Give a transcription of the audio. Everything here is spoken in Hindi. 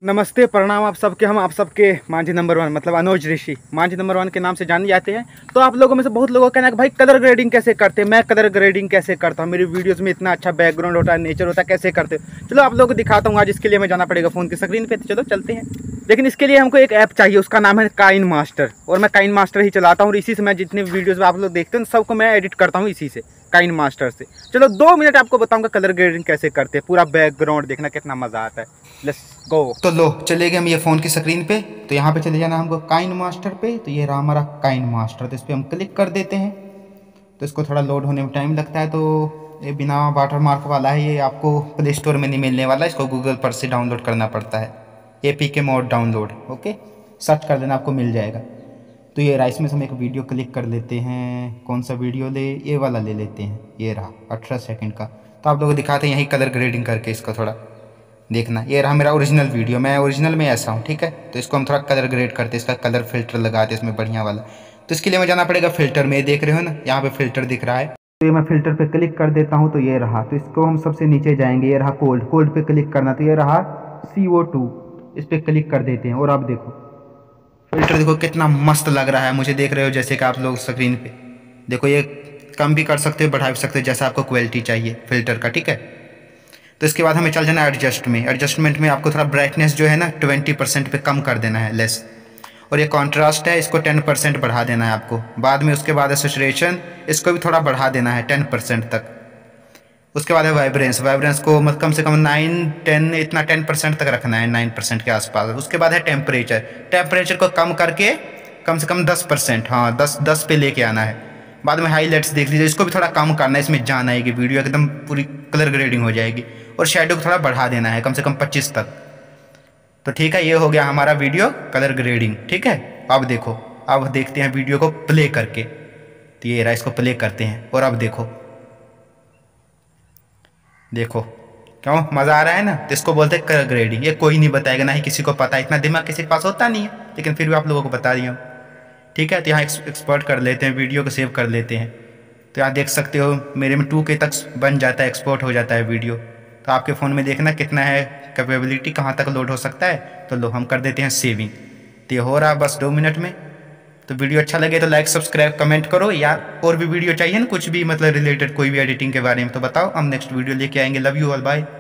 नमस्ते प्रणाम आप सबके। हम आप सबके मांझी नंबर 1 मतलब अनुज ऋषि मांझी नंबर 1 के नाम से जाने जाते हैं। तो आप लोगों में से बहुत लोगों का कहना है कि भाई कलर ग्रेडिंग कैसे करते हैं। मैं कलर ग्रेडिंग कैसे करता हूँ, मेरी वीडियोस में इतना अच्छा बैकग्राउंड होता है, नेचर होता है, कैसे करते हो। चलो आप लोगों को दिखाता हूँ। आज इसके लिए हमें जाना पड़ेगा फ़ोन की स्क्रीन पे। चलो चलते हैं। लेकिन इसके लिए हमको एक ऐप चाहिए, उसका नाम है काइन मास्टर। और मैं काइन मास्टर ही चलाता हूँ और इसी से मैं जितने वीडियोज़ आप लोग देखते हैं सबको मैं एडिट करता हूँ इसी से, काइन मास्टर से। चलो 2 मिनट आपको बताऊँगा कलर ग्रेडिंग कैसे करते हैं। पूरा बैकग्राउंड देखना कितना मज़ा आता है। Let's go. तो लो चले गए हम ये फ़ोन की स्क्रीन पे। तो यहाँ पे चले जाना हमको काइन मास्टर पे। तो ये रहा हमारा काइन मास्टर। तो इस पर हम क्लिक कर देते हैं। तो इसको थोड़ा लोड होने में टाइम लगता है। तो ये बिना वाटर मार्क वाला है, ये आपको प्ले स्टोर में नहीं मिलने वाला, इसको गूगल पर से डाउनलोड करना पड़ता है। APK mod download, okay, search कर देना, आपको मिल जाएगा। तो ये रहा, इसमें से हम एक वीडियो क्लिक कर लेते हैं। कौन सा वीडियो ले, ये वाला ले लेते हैं। ये रहा 18 सेकंड का। तो आप लोग को दिखाते हैं यही कलर ग्रेडिंग करके, इसको थोड़ा देखना। ये रहा मेरा ओरिजिनल वीडियो, मैं ओरिजिनल में ऐसा हूँ, ठीक है। तो इसको हम थोड़ा कलर ग्रेड करते हैं, इसका कलर फिल्टर लगाते हैं इसमें बढ़िया वाला। तो इसके लिए हमें जाना पड़ेगा फिल्टर में। देख रहे हो ना, यहाँ पे फिल्टर दिख रहा है। तो ये मैं फिल्टर पे क्लिक कर देता हूँ। तो ये रहा। तो इसको हम सबसे नीचे जाएंगे। ये रहा कोल्ड, कोल्ड पे क्लिक करना। तो ये रहा CO2, इस पर क्लिक कर देते हैं। और आप देखो फिल्टर, देखो कितना मस्त लग रहा है मुझे। देख रहे हो जैसे कि आप लोग स्क्रीन पे देखो। ये कम भी कर सकते हो, बढ़ा भी सकते हो, जैसा आपको क्वालिटी चाहिए फिल्टर का, ठीक है। तो इसके बाद हमें चल जाना है एडजस्ट में। एडजस्टमेंट में आपको थोड़ा ब्राइटनेस जो है ना 20% पे कम कर देना है, लेस। और ये कॉन्ट्रास्ट है, इसको 10% बढ़ा देना है आपको। बाद में उसके बाद है सैचुरेशन, इसको भी थोड़ा बढ़ा देना है 10% तक। उसके बाद है वाइब्रेंस, वाइब्रेंस को मतलब कम से कम 9-10 इतना 10% तक रखना है, 9% के आसपास। उसके बाद है टेम्परेचर, टेम्परेचर को कम करके कम से कम 10%, हाँ 10 पे लेके आना है। बाद में हाईलाइट्स देख लीजिए, इसको भी थोड़ा कम करना है, इसमें जान आएगी, वीडियो एकदम पूरी कलर ग्रेडिंग हो जाएगी। और शेडो को थोड़ा बढ़ा देना है कम से कम 25 तक। तो ठीक है, ये हो गया हमारा वीडियो कलर ग्रेडिंग, ठीक है। अब देखो, अब देखते हैं वीडियो को प्ले करके। तो ये रहा, इसको प्ले करते हैं और अब देखो, देखो क्यों मज़ा आ रहा है ना। तो इसको बोलते हैं कलर ग्रेडिंग। ये कोई नहीं बताएगा, ना ही किसी को पता, इतना दिमाग किसी के पास होता नहीं है, लेकिन फिर भी आप लोगों को बता दिया हूँ, ठीक है। तो यहाँ एक्सपोर्ट कर लेते हैं, वीडियो को सेव कर लेते हैं। तो यहाँ देख सकते हो मेरे में 2K तक बन जाता है, एक्सपोर्ट हो जाता है वीडियो। तो आपके फ़ोन में देखना कितना है कैपेबिलिटी, कहाँ तक लोड हो सकता है। तो लो हम कर देते हैं सेविंग। तो ये हो रहा बस 2 मिनट में। तो वीडियो अच्छा लगे तो लाइक सब्सक्राइब कमेंट करो यार। और भी वीडियो चाहिए ना, कुछ भी मतलब रिलेटेड कोई भी एडिटिंग के बारे में, तो बताओ, हम नेक्स्ट वीडियो लेके आएंगे। Love you all, bye.